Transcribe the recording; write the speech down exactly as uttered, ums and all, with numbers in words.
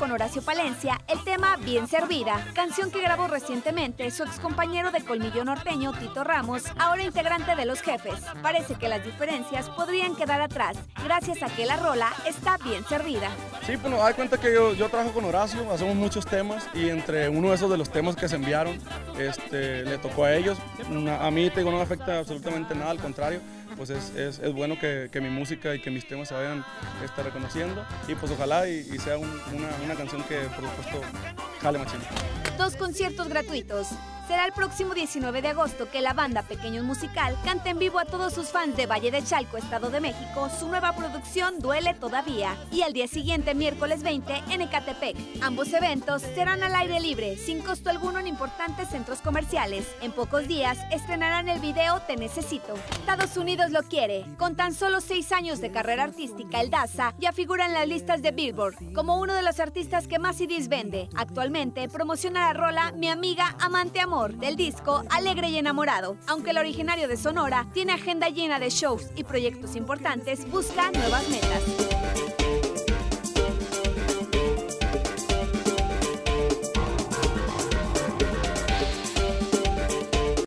con Horacio Palencia el tema Bien Servida, canción que grabó recientemente su excompañero de Colmillo Norteño, Tito Ramos, ahora integrante de Los Jefes. Parece que las diferencias podrían quedar atrás, gracias a que la rola está bien servida. Sí, bueno, hay cuenta que yo, yo trabajo con Horacio, hacemos muchos temas y entre uno de esos de los temas que se enviaron, este, le tocó a ellos. A mí, te digo, no me afecta absolutamente nada, al contrario, pues es, es, es bueno que, que mi música y que mis temas se vayan este, reconociendo y pues ojalá y, y sea un, una, una canción que por supuesto jale machín. Dos conciertos gratuitos. Será el próximo diecinueve de agosto que la banda Pequeños Musical cante en vivo a todos sus fans de Valle de Chalco, Estado de México, su nueva producción Duele Todavía. Y al día siguiente, miércoles veinte, en Ecatepec. Ambos eventos serán al aire libre, sin costo alguno en importantes centros comerciales. En pocos días estrenarán el video Te Necesito. Estados Unidos lo quiere. Con tan solo seis años de carrera artística, el Daza ya figura en las listas de Billboard como uno de los artistas que más C Ds vende. Actualmente promociona la rola Mi Amiga Amante Amor del disco Alegre y Enamorado. Aunque el originario de Sonora tiene agenda llena de shows y proyectos importantes, busca nuevas metas.